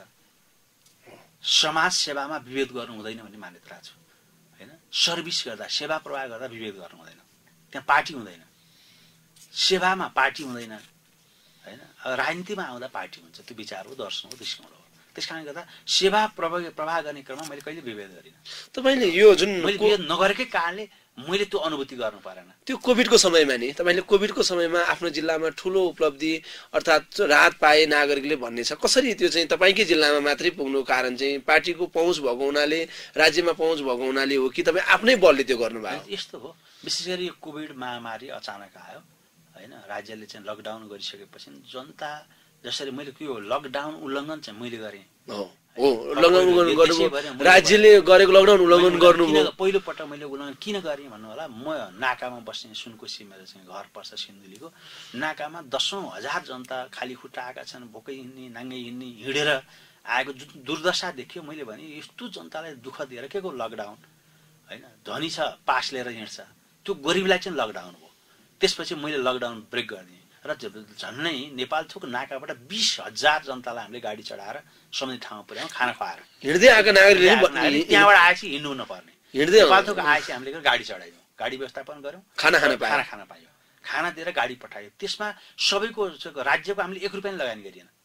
समाज सेवामा विभेद गर्नु हुँदैन भन्ने मान्यता राख्छु होइन। सर्भिस गर्दा, सेवा प्रवाह गर्दा विभेद गर्नु हुँदैन, त्यहाँ पार्टी हुँदैन। सेवामा पार्टी हुँदैन होइन। राजनीतिमा आउँदा पार्टी हुन्छ, त्यो विचार हो, दर्शन हो, दृष्टिकोण हो। त्यस कारणले गर्दा सेवा प्रवाह प्रवाह गर्ने क्रममा मैले कहिले विभेद गरिनँ। तपाईँले यो जुन मैले विभेद नगरेकै कारणले मैले त्यो अनुभूति गर्नु परेन। त्यो कोभिडको समयमा नि तपाईँले कोभिडको समयमा आफ्नो जिल्लामा ठुलो उपलब्धि अर्थात् राहत पाए नागरिकले भन्ने छ। कसरी त्यो चाहिँ तपाईँकै जिल्लामा मात्रै पुग्नु कारण चाहिँ पार्टीको पहुँच भएको हुनाले, राज्यमा पहुँच भएको हुनाले हो कि तपाईँ आफ्नै बलले त्यो गर्नुभयो? यस्तो हो, विशेष गरी यो कोभिड महामारी अचानक आयो होइन। राज्यले चाहिँ लकडाउन गरिसकेपछि जनता जसरी मैले के हो लकडाउन उल्लङ्घन चाहिँ मैले गरेँ हो हो उल्लङ्घन गर्नु, राज्यले गरेको लकडाउन उल्लङ्घन गर्नुभयो। पहिलो पटक मैले उल्लङ्घन किन गरेँ भन्नु होला, म नाकामा बस्ने सुनकोशी मेरो चाहिँ घर पर्छ सिन्धुलीको, नाकामा दसौँ हजार जनता खाली खुट्टा आएका छन्, भोकै हिँड्ने, नाङ्गै हिँड्ने, हिँडेर आएको जुन दुर्दशा देखियो। मैले भने यस्तो जनतालाई दुःख दिएर के को लकडाउन होइन। धनी छ पास लिएर हिँड्छ, त्यो गरिबलाई चाहिँ लकडाउन हो। त्यसपछि मैले लकडाउन ब्रेक गरिदिएँ र झन्नै नेपाल थोक नाकाबाट बिस हजार जनतालाई हामीले गाडी चढाएर सम्बन्धित ठाउँमा पुर्यायौँ, खाना खुवाएर। हिँड्दै आएका नागरिकले त्यहाँबाट आएपछि हिँड्नु नपर्ने, हिँड्दै नेपाल थोक आएपछि हामीले गाडी चढायौँ, गाडी व्यवस्थापन गऱ्यौँ, खाना खाना खाना खाना पायौँ, खाना दिएर गाडी पठायो। त्यसमा सबैको राज्यको हामीले एक रुपियाँ लगानी गरिएन,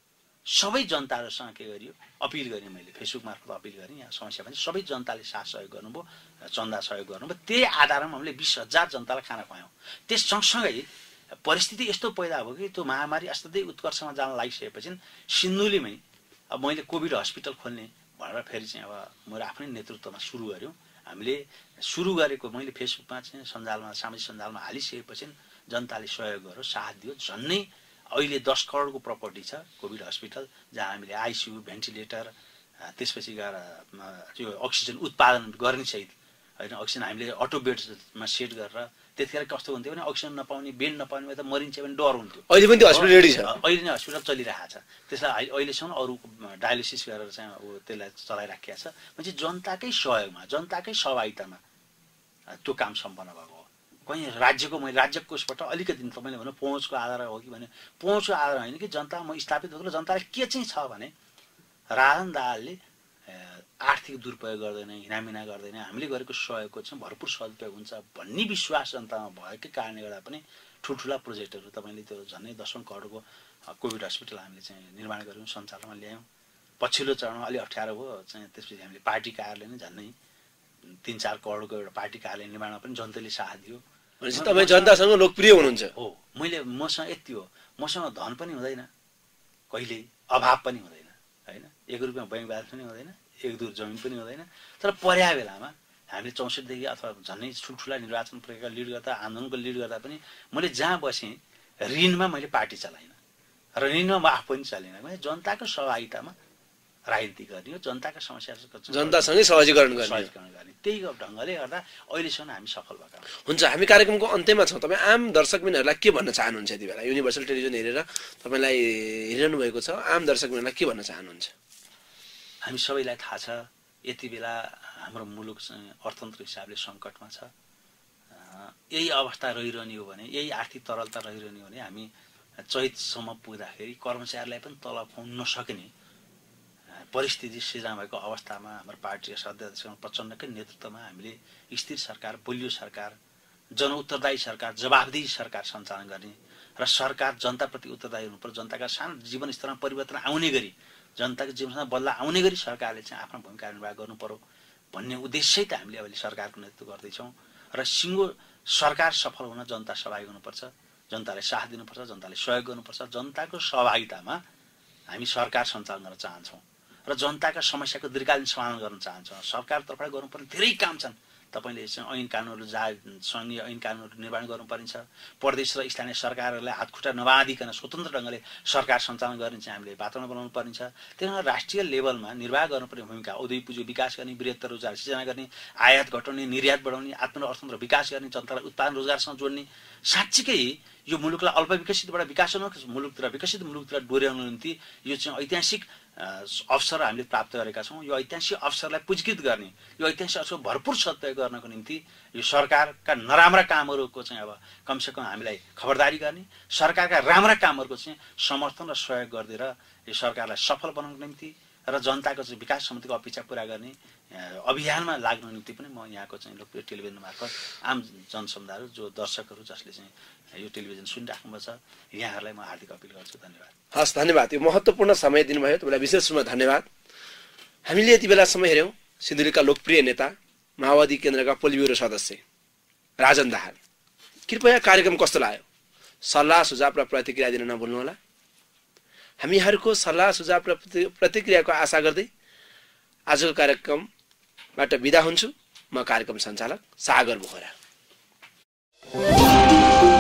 सबै जनताहरूसँग के गरियो अपिल गरेँ मैले फेसबुक मार्फत अपिल गरेँ यहाँ समस्या पनि सबै जनताले साथ सहयोग गर्नुभयो चन्दा सहयोग गर्नुभयो त्यही आधारमा हामीले बिस हजार जनतालाई खाना खुवायौँ त्यस सँगसँगै परिस्थिति यस्तो पैदा भयो कि त्यो महामारी असाध्यै उत्कर्षमा जान लागिसकेपछि सिन्धुलीमै अब मैले कोभिड हस्पिटल खोल्ने भनेर फेरि चाहिँ अब मेरो आफ्नै नेतृत्वमा सुरु गऱ्यौँ हामीले सुरु गरेको मैले फेसबुकमा चाहिँ सञ्जालमा सामाजिक सञ्जालमा हालिसकेपछि जनताले सहयोग गर्यो साथ दियो झन्नै अहिले दस करोडको प्रपर्टी छ कोभिड हस्पिटल जहाँ हामीले आइसियु भेन्टिलेटर त्यसपछि गएर त्यो अक्सिजन उत्पादन गर्ने सहित होइन अक्सिजन हामीले अटो बेडमा सेट गरेर त्यतिखेर कस्तो हुन्थ्यो भने अक्सिजन नपाउने बेड नपाउने त मरिन्छ भने डर हुन्थ्यो अहिले पनि त्यो हस्पिटल रेडी छ अहिले नै हस्पिटल चलिरहेको छ त्यसलाई अहिलेसम्म अरू डायलिसिस गरेर चाहिँ ऊ त्यसलाई चलाइराखेको छ भने जनताकै सहयोगमा जनताकै सहभागितामा त्यो काम सम्पन्न भएको हो कहीँ राज्यको मैले राज्य कोषबाट अलिकति तपाईँले भन्नु पहुँचको आधार हो कि भने पहुँचको आधार होइन कि जनता म स्थापित भएको जनताले के चाहिँ छ भने राजन दाहालले आर्थिक दुरुपयोग गर्दैन हिनामिना गर्दैन हामीले गरेको सहयोगको चाहिँ भरपुर सदुपयोग हुन्छ भन्ने विश्वास जनतामा भएकै कारणले गर्दा पनि ठुल्ठुला प्रोजेक्टहरू तपाईँले त्यो झन्डै दसौँ करोडको कोभिड हस्पिटल हामीले चाहिँ निर्माण गऱ्यौँ सञ्चालनमा ल्यायौँ पछिल्लो चरणमा अलिक अप्ठ्यारो भयो चाहिँ त्यसपछि हामीले पार्टी कार्यालय नै झन्डै तिन चार करोडको एउटा पार्टी कार्यालय निर्माणमा पनि जनताले साथ दियो भनेपछि तपाईँ जनतासँग लोकप्रिय हुनुहुन्छ हो मैले मसँग यति हो मसँग धन पनि हुँदैन कहिल्यै अभाव पनि हुँदैन होइन एक रुपियाँ ब्याङ्क ब्यालेन्स पनि हुँदैन एक दुर जमिन पनि हुँदैन तर पर्या बेलामा हामीले चौसठदेखि अथवा झन्डै ठुल्ठुला निर्वाचन प्रक्रिया लिड गर्दा आन्दोलनको लिड गर्दा पनि मैले जहाँ बसेँ ऋणमा मैले पार्टी चलाइनँ र ऋणमा म आफू पनि चलिनँ भने जनताको सहभागितामा राजनीति गर्ने हो जनताका समस्याहरूको जनतासँगै सहजीकरण गर्ने सहजीकरण गर्ने त्यही ढङ्गले गर्दा अहिलेसम्म हामी सफल भएका हुन्छ हामी कार्यक्रमको अन्त्यमा छौँ तपाईँ आम दर्शकबिनहरूलाई के भन्न चाहनुहुन्छ यति बेला युनिभर्सल टेलिभिजन हेरेर तपाईँलाई हेरिरहनु भएको छ आम दर्शकबिनहरूलाई के भन्न चाहनुहुन्छ हामी सबैलाई थाहा छ यति बेला हाम्रो मुलुक चाहिँ अर्थतन्त्र हिसाबले सङ्कटमा छ यही अवस्था रहिरहने हो भने यही आर्थिक तरलता रहिरहने हो भने हामी चैतसम्म पुग्दाखेरि कर्मचारीलाई पनि तलब खुवाउन नसक्ने परिस्थिति सिर्जना भएको अवस्थामा हाम्रो पार्टी अध्यक्ष प्रचण्डकै नेतृत्वमा हामीले स्थिर सरकार बलियो सरकार जनउत्तरदायी सरकार जवाबदेही सरकार सञ्चालन गर्ने र सरकार जनताप्रति उत्तरदायी हुनुपर्छ जनताका सानो जीवनस्तरमा परिवर्तन आउने गरी जनताको जीवनमा बदलाव आउने गरी सरकारले चाहिँ आफ्नो भूमिका निर्वाह गर्नु पर्यो भन्ने उद्देश्य त हामीले अहिले सरकारको नेतृत्व गर्दैछौँ र सिङ्गो सरकार सफल हुन जनता सहभागी हुनुपर्छ जनताले साथ दिनुपर्छ जनताले सहयोग गर्नुपर्छ जनताको सहभागितामा हामी सरकार सञ्चालन गर्न चाहन्छौँ र जनताका समस्याको दीर्घकालीन समाधान गर्न चाहन्छौँ सरकार तर्फबाट गर्नुपर्ने धेरै काम छन् तपाईँले चाहिँ ऐन कानुनहरू जा सङ्घीय ऐन कानुनहरू निर्माण गर्नुपर्ने छ प्रदेश र स्थानीय सरकारहरूलाई हातखुट्टा नबाँधिकन स्वतन्त्र ढङ्गले सरकार सञ्चालन गर्ने चाहिँ हामीले वातावरण बनाउनु पर्ने छ त्यही भएर राष्ट्रिय लेभलमा निर्वाह गर्नुपर्ने भूमिका औद्योगिक पुँजी विकास गर्ने बृहत्तर रोजगार सिर्जना गर्ने आयात घटाउने निर्यात बढाउने आत्मनिर्भर अर्थतन्त्र विकास गर्ने जनतालाई उत्पादन रोजगारसँग जोड्ने साँच्चीकै यो मुलुकलाई अल्पविकसितबाट विकासोन्मुख मुलुकतिर विकसित मुलुकतिर डोर्याउनु निम्ति यो चाहिँ ऐतिहासिक अवसर हामीले प्राप्त गरेका छौँ यो ऐतिहासिक अवसरलाई पुरस्कृत गर्ने यो ऐतिहासिक अवसर भरपुर सदुपयोग गर्नको निम्ति यो सरकारका नराम्रा कामहरूको चाहिँ अब कमसेकम हामीलाई खबरदारी गर्ने सरकारका राम्रा कामहरूको चाहिँ समर्थन र सहयोग गरिदिएर यो सरकारलाई सफल बनाउनको निम्ति र जनताको चाहिँ विकास समितिको अपेक्षा पुरा गर्ने अभियानमा लाग्नु निम्ति पनि म यहाँको चाहिँ लोकप्रिय टेलिभिजन मार्फत आम जनसमुदायहरू जो दर्शकहरू जसले चाहिँ यो टेलिभिजन सुनिराख्नुभएको छ यहाँहरूलाई म हार्दिक अपिल गर्छु धन्यवाद हस् धन्यवाद यो महत्त्वपूर्ण समय दिनुभयो तपाईँलाई विशेष रूपमा धन्यवाद हामीले यति बेलासम्म हेऱ्यौँ सिन्धुलीका लोकप्रिय नेता माओवादी केन्द्रका पोलिट ब्युरो सदस्य राजन दाहाल कृपया कार्यक्रम कस्तो लाग्यो सल्लाह सुझाव र प्रतिक्रिया दिन नभुल्नुहोला हामी यहाँहरूको सल्लाह सुझाव र प्रतिक्रियाको आशा गर्दै आजको कार्यक्रमबाट बिदा हुन्छु म कार्यक्रम सञ्चालक सागर बोहरा।